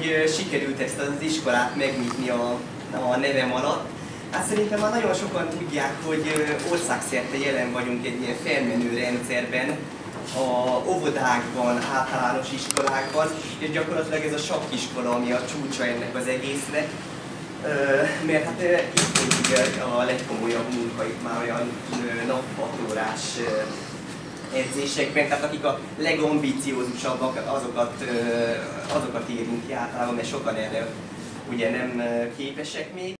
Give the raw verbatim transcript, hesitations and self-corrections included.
hogy sikerült ezt az iskolát megnyitni a, a nevem alatt. Hát szerintem már nagyon sokan tudják, hogy országszerte jelen vagyunk egy ilyen felmenő rendszerben, a óvodákban, általános iskolákban, és gyakorlatilag ez a sakkiskola, ami a csúcsa ennek az egésznek. Mert hát itt ugye a legkomolyabb munkaik már olyan nap hat órás edzésekben, tehát akik a legambiciózusabbak, azokat, azokat érünk ki általában, mert sokan erre ugye nem képesek még.